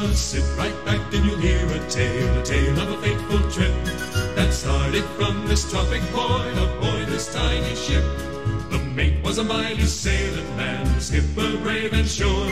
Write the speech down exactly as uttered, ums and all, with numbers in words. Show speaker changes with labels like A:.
A: just sit right back and you'll hear a tale, a tale of a fateful trip that started from this tropic point aboard this tiny ship. The mate was a mighty sailing man, the skipper brave and sure.